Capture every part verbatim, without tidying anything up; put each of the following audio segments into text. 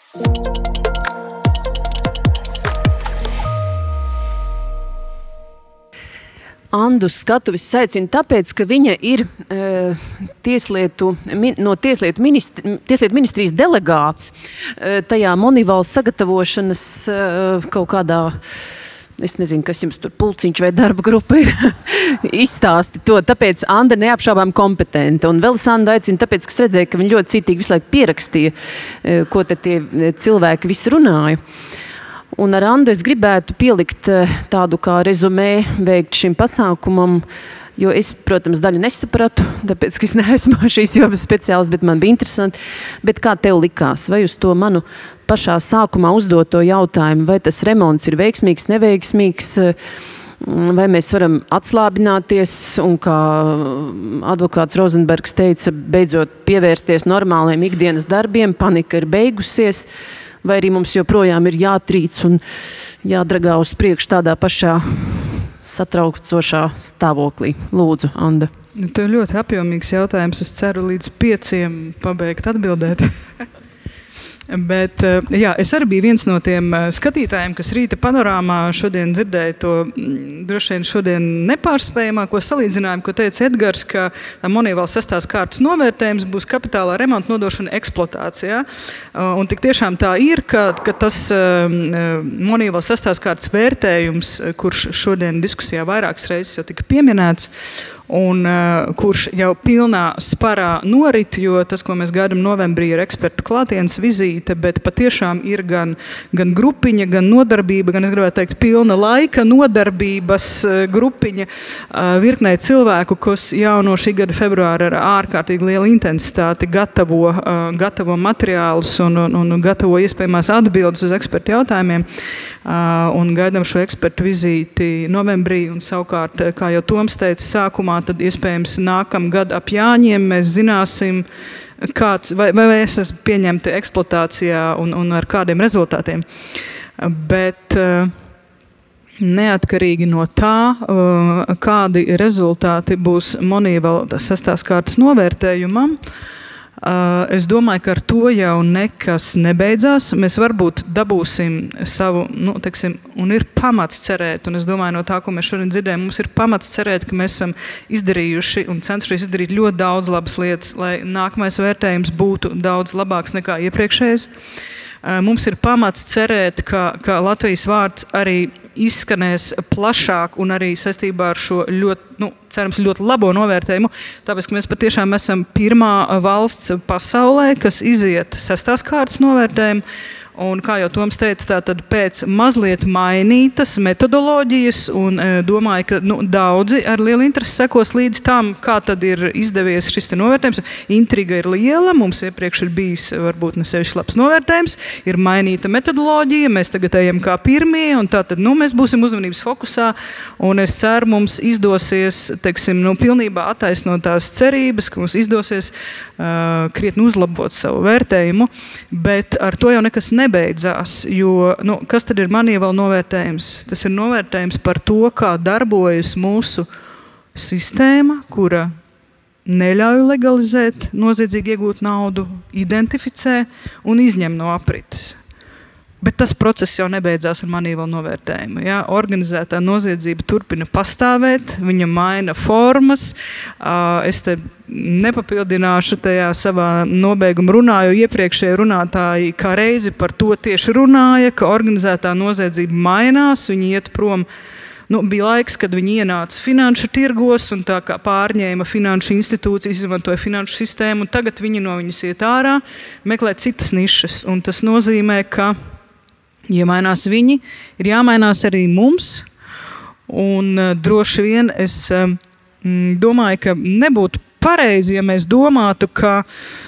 Andu skatuves aicina tāpēc, ka viņa ir uh, tieslietu, min, no tieslietu, ministri, tieslietu ministrijas delegāts uh, tajā Moneyvalas sagatavošanas uh, kaut kādā, es nezinu, kas jums tur pulciņš vai darba grupa ir, izstāsti to. Tāpēc Anda neapšaubām kompetenta. Un vēl es Andu aicinu tāpēc, ka es redzēju, ka viņa ļoti cītīgi visu laiku pierakstīja, uh, ko te tie cilvēki visi runāja. Un ar Andu es gribētu pielikt tādu kā rezumē veikt šim pasākumam, jo es, protams, daļu nesapratu, tāpēc, ka es neesmu šīs jomas speciālists, bet man bija interesanti. Bet kā tev likās? Vai uz to manu pašā sākumā uzdoto jautājumu, vai tas remonts ir veiksmīgs, neveiksmīgs, vai mēs varam atslābināties un, kā advokāts Rozenbergs teica, beidzot pievērsties normāliem ikdienas darbiem, panika ir beigusies, vai arī mums joprojām ir jātrīc un jādragā uz priekšu tādā pašā satraucošā stāvoklī. Lūdzu, Anda. Tev ir ļoti apjomīgs jautājums. Es ceru līdz pieciem pabeigt atbildēt. Bet, jā, es arī biju viens no tiem skatītājiem, kas rīta panorāmā šodien dzirdēja to droši vien šodien nepārspējamāko salīdzinājumu, ko teica Edgars, ka Moneyvalas sestās kārtas novērtējums būs kapitālā remonta nodošana eksploatācijā. Un tik tiešām tā ir, ka, ka tas Moneyvalas sestās kārtas vērtējums, kurš šodien diskusijā vairākas reizes jau tika pieminēts, un uh, kurš jau pilnā sparā norit, jo tas, ko mēs gaidām novembrī, ir ekspertu klātienes vizīte, bet patiešām ir gan, gan grupiņa, gan nodarbība, gan, es gribētu teikt, pilna laika nodarbības uh, grupiņa uh, virknei cilvēku, kas jau no šī gada februāra ar ārkārtīgi lielu intensitāti gatavo, uh, gatavo materiālus un, un, un gatavo iespējamās atbildes uz ekspertu jautājumiem. Uh, un gaidām šo ekspertu vizīti novembrī, un savukārt, kā jau Toms teica sākumā, tad iespējams nākamgad ap Jāņiem mēs zināsim, kāds, vai, vai es esmu pieņemti eksploatācijā un, un ar kādiem rezultātiem. Bet uh, neatkarīgi no tā, uh, kādi rezultāti būs Moneyvalas sestās kārtas novērtējumam, Uh, es domāju, ka ar to jau nekas nebeidzās. Mēs varbūt dabūsim savu, nu, teiksim, un ir pamats cerēt, un es domāju, no tā, ko mēs šodien dzirdējam, mums ir pamats cerēt, ka mēs esam izdarījuši un cenšamies izdarīt ļoti daudz labas lietas, lai nākamais vērtējums būtu daudz labāks nekā iepriekšējais. Uh, mums ir pamats cerēt, ka, ka Latvijas vārds arī izskanēs plašāk un arī saistībā ar šo ļoti, nu, cerams, ļoti labo novērtējumu, tāpēc, ka mēs patiešām esam pirmā valsts pasaulē, kas iziet sestās kārtas novērtējumu. Un, kā jau Toms teica, tātad pēc mazliet mainītas metodoloģijas, un e, domāju, ka nu, daudzi ar lielu interesi sekos līdz tam, kā tad ir izdevies šis te novērtējums. Intriga ir liela, mums iepriekš ir bijis varbūt ne sevišķi labs novērtējums, ir mainīta metodoloģija, mēs tagad ejam kā pirmie, un tātad nu, mēs būsim uzmanības fokusā, un es ceru, mums izdosies, teiksim, nu, pilnībā attaisnot tās cerības, ka mums izdosies uh, krietni uzlabot savu vērtējumu, bet ar to jau nekas nebeidzās. Nebeidzās, jo, nu, kas tad ir Moneyvalas novērtējums? Tas ir novērtējums par to, kā darbojas mūsu sistēma, kura neļauj legalizēt noziedzīgi iegūt naudu, identificē un izņem no aprites. Bet tas process jau nebeidzās ar Moneyvalas novērtējumu. Ja? Organizētā noziedzība turpina pastāvēt, viņa maina formas. Es te nepapildināšu tajā savā nobeiguma runā, jo iepriekšējie runātāji kā reizi par to tieši runāja, ka organizētā noziedzība mainās, viņi iet prom. Nu, bija laiks, kad viņi ienāca finanšu tirgos un tā kā pārņēma finanšu institūcijas, izmantoja finanšu sistēmu, un tagad viņi no viņas iet ārā, meklē citas nišas. Un tas nozīmē, ka ja mainās viņi, ir jāmainās arī mums, un uh, droši vien es um, domāju, ka nebūtu pareizi, ja mēs domātu, ka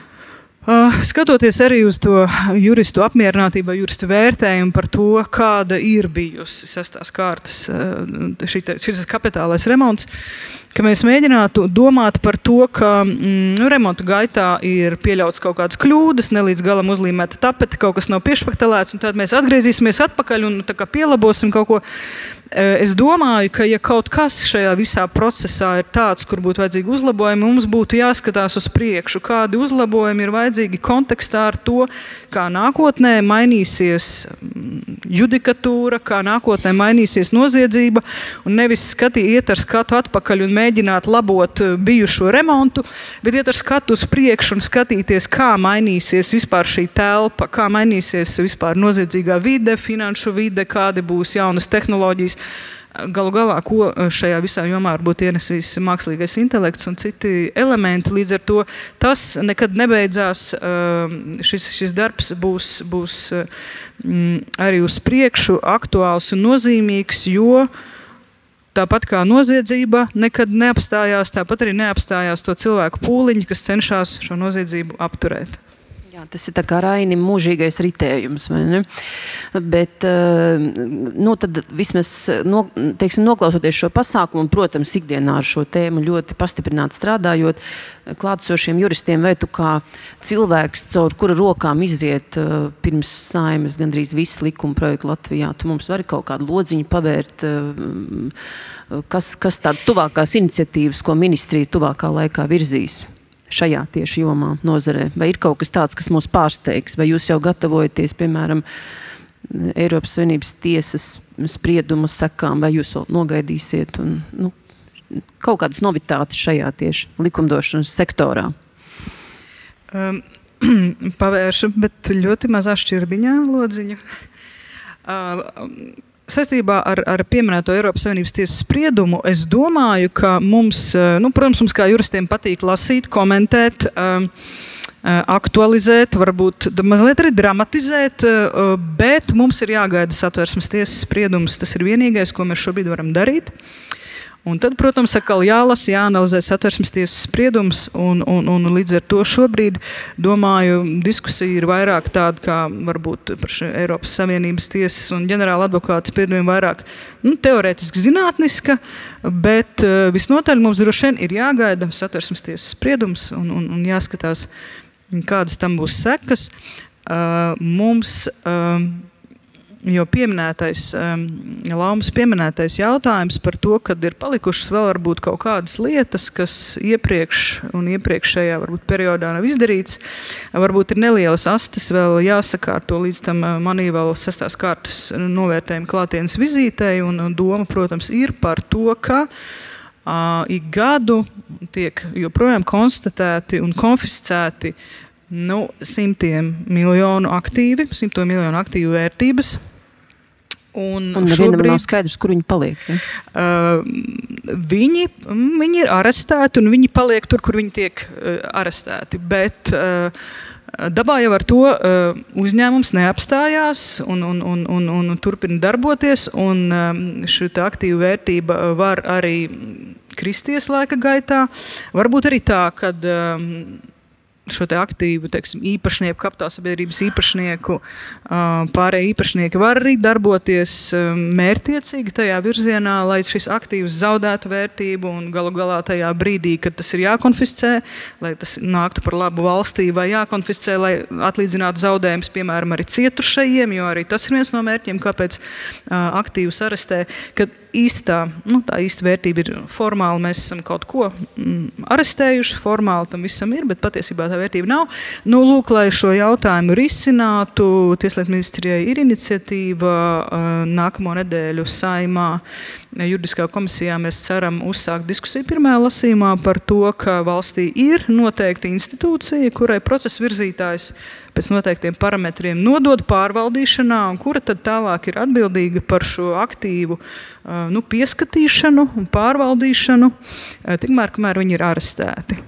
uh, skatoties arī uz to juristu apmierinātību, juristu vērtējumu par to, kāda ir bijusi sestās kārtas uh, šis kapitālais remonts, ka mēs mēģinātu domāt par to, ka mm, remontu gaitā ir pieļauts kaut kādas kļūdas, ne līdz galam uzlīmēta tapete, kaut kas nav piešpaktelēts, un tad mēs atgriezīsimies atpakaļ un tā kā pielabosim kaut ko. Es domāju, ka ja kaut kas šajā visā procesā ir tāds, kur būtu vajadzīgi uzlabojumi, mums būtu jāskatās uz priekšu, kādi uzlabojumi ir vajadzīgi vajadzīgi kontekstā ar to, kā nākotnē mainīsies judikatūra, kā nākotnē mainīsies noziedzība, un nevis skatīt, iet ar skatu atpakaļ un mēģināt labot bijušo remontu, bet iet ar skatu uz priekšu un skatīties, kā mainīsies vispār šī telpa, kā mainīsies vispār noziedzīgā vide, finanšu vide, kādi būs jaunas tehnoloģijas. Galu galā, ko šajā visā jomā varbūt ienesīs mākslīgais intelekts un citi elementi. Līdz ar to tas nekad nebeidzās. Šis, šis darbs būs, būs arī uz priekšu aktuāls un nozīmīgs, jo tāpat kā noziedzība nekad neapstājās, tāpat arī neapstājās to cilvēku pūliņi, kas cenšas šo noziedzību apturēt. Jā, tas ir tā kā Rainim mūžīgais ritējums, vai ne? Bet, nu, tad vismaz, no, teiksim, noklausoties šo pasākumu, un, protams, ikdienā ar šo tēmu ļoti pastiprināt strādājot, klātesošiem juristiem, vai tu kā cilvēks, caur kura rokām iziet pirms Saeimas gandrīz visi likuma projekti Latvijā, tu mums vari kaut kādu lodziņu pavērt, kas, kas tādas tuvākās iniciatīvas, ko ministrija tuvākā laikā virzīs šajā tieši jomā, nozarē? Vai ir kaut kas tāds, kas mūs pārsteigs? Vai jūs jau gatavojaties, piemēram, Eiropas Savienības tiesas spriedumu sekām, vai jūs vēl nogaidīsiet? Un, nu, kaut kādas novitātes šajā tieši likumdošanas sektorā? Um, pavēršu, bet ļoti mazā šķirbiņā lodziņu. Uh, Saistībā ar, ar pieminēto Eiropas Savienības tiesas spriedumu, es domāju, ka mums, nu, protams, mums kā juristiem patīk lasīt, komentēt, aktualizēt, varbūt mazliet arī dramatizēt, bet mums ir jāgaida Satversmes tiesas spriedums. Tas ir vienīgais, ko mēs šobrīd varam darīt. Un tad, protams, atkal jālasa, jāanalizē Satversmes tiesas spriedums, un, un, un līdz ar to šobrīd, domāju, diskusija ir vairāk tāda, kā varbūt par Eiropas Savienības tiesas un ģenerāla advokāta spriedumiem vairāk, nu, teorētiski zinātniska, bet uh, visnotaļ mums droši vien ir jāgaida Satversmes tiesas spriedums un, un, un jāskatās, kādas tam būs sekas. Uh, mums... Uh, Jo pieminētais, um, Laumas pieminētais jautājums par to, kad ir palikušas vēl varbūt kaut kādas lietas, kas iepriekš un iepriekšējā varbūt periodā nav izdarīts. Varbūt ir nelielas astes vēl jāsakārto līdz tam manī vēl sestās kārtas novērtējuma klātienes vizītei, un doma, protams, ir par to, ka uh, ik gadu tiek joprojām konstatēti un konfiscēti Nu, simtiem miljonu aktīvi, simtiem miljonu aktīvu vērtības. Un, un nevienam nav skaidrs, kur viņi paliek. Ja? Uh, viņi, viņi ir arestēti un viņi paliek tur, kur viņi tiek uh, arestēti. Bet uh, dabā jau ar to uh, uzņēmums neapstājās un, un, un, un, un turpina darboties. Un um, šī aktīva vērtība var arī kristies laika gaitā. Varbūt arī tā, kad... Um, šo te aktīvu, teiksim, īpašnieku, kapitālsabiedrības īpašnieku, pārējie īpašnieki var arī darboties mērķtiecīgi tajā virzienā, lai šis aktīvs zaudētu vērtību un galu galā tajā brīdī, kad tas ir jākonfiscē, lai tas nāktu par labu valstī, vai jākonfiscē, lai atlīdzinātu zaudējumus, piemēram, arī cietušajiem, jo arī tas ir viens no mērķiem, kāpēc aktīvus arestē, kad īstā, nu, tā īsta vērtība ir formāli, mēs esam kaut ko mm, arestējuši, formāli tam visam ir, bet patiesībā tā vērtība nav. Nu, lūk, lai šo jautājumu risinātu, Tieslietu ministrijai ir iniciatīva nākamo nedēļu Saeimā. Juridiskā komisijā mēs ceram uzsākt diskusiju pirmajā lasījumā par to, ka valstī ir noteikta institūcija, kurai procesa virzītājs pēc noteiktiem parametriem nodod pārvaldīšanā, un kura tad tālāk ir atbildīga par šo aktīvu nu, pieskatīšanu un pārvaldīšanu, tikmēr, kamēr viņi ir arestēti.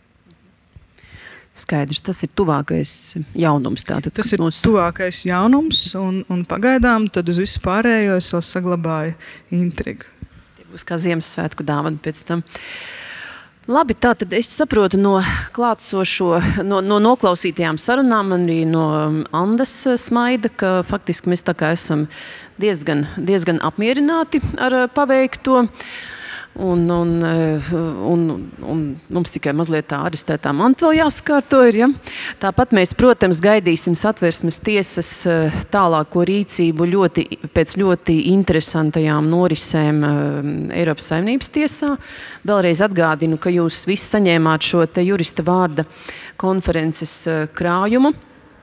Skaidrs, tas ir tuvākais jaunums. Tātad, tas ir mūs... tuvākais jaunums, un, un pagaidām tad uz visu pārējo es vēl saglabāju intrigu. Tie būs kā Ziemassvētku dāvana pēc tam. Labi, tātad es saprotu no klātsošo, no, no noklausītajām sarunām, arī no Andas Smaida, ka faktiski mēs tā kā esam diezgan, diezgan apmierināti ar paveikto. Un, un, un, un mums tikai mazliet tā arestētā manta vēl jāsakārto ir. Ja? Tāpat mēs, protams, gaidīsim Satversmes tiesas tālāko rīcību ļoti, pēc ļoti interesantajām norisēm Eiropas Savienības tiesā. Vēlreiz atgādinu, ka jūs visi saņēmāt šo te jurista vārda konferences krājumu,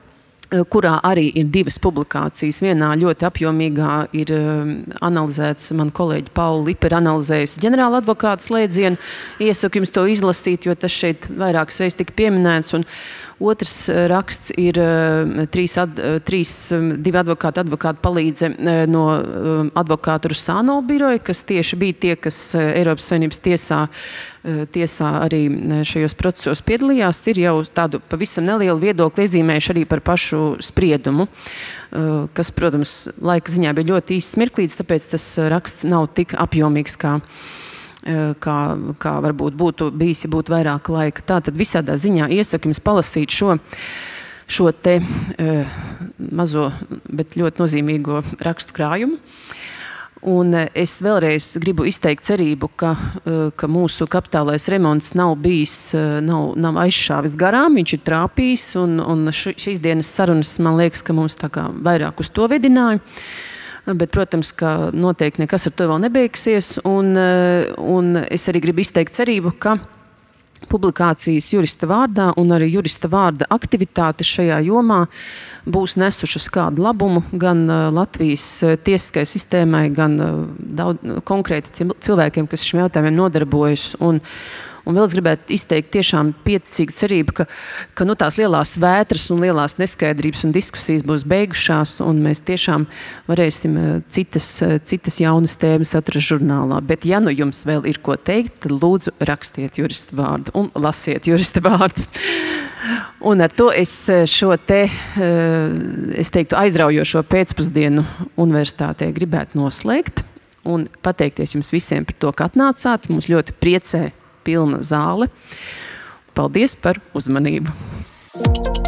kurā arī ir divas publikācijas. Vienā ļoti apjomīgā ir analizēts, man kolēģi Paula Lipa ir analizējusi ģenerāla advokāta slēdzienu. Iesaku jums to izlasīt, jo tas šeit vairākas reizes tika pieminēts. Un otrs raksts ir trīs, ad, trīs divi advokāti, advokāti palīdze no advokātu Rusāno biroja, kas tieši bija tie, kas Eiropas Savienības tiesā, tiesā arī šajos procesos piedalījās, ir jau tādu pavisam nelielu viedokli iezīmējuši arī par pašu spriedumu, kas, protams, laika ziņā bija ļoti īsts mirklīts, tāpēc tas raksts nav tik apjomīgs kā Kā, kā varbūt būtu bijis, ja būtu vairāk laika. Tātad visādā ziņā iesaku jums palasīt šo, šo te e, mazo, bet ļoti nozīmīgo rakstu krājumu. Un es vēlreiz gribu izteikt cerību, ka, ka mūsu kapitālais remonts nav bijis, nav, nav aizšāvis garām, viņš ir trāpījis, un, un šīs dienas sarunas, man liekas, ka mums tā kā vairāk uz to vedināja. Bet, protams, ka noteikti nekas ar to vēl nebeigsies, un, un es arī gribu izteikt cerību, ka publikācijas jurista vārdā un arī jurista vārda aktivitāte šajā jomā būs nesušas kādu labumu gan Latvijas tiesiskai sistēmai, gan daudz, konkrēti cilvēkiem, kas šiem jautājumiem nodarbojas. Un, Un vēl es gribētu izteikt tiešām pieticīgu cerību, ka, ka nu, tās lielās vētras un lielās neskaidrības un diskusijas būs beigušās, un mēs tiešām varēsim citas, citas jaunas tēmas atrast žurnālā. Bet ja nu jums vēl ir ko teikt, tad lūdzu rakstiet jurista vārdu un lasiet jurista vārdu. Un ar to es šo te, es teiktu, aizraujošo pēcpusdienu universitātē gribētu noslēgt un pateikties jums visiem par to, ka atnācāt. Mums ļoti priecē pilna zāle. Paldies par uzmanību!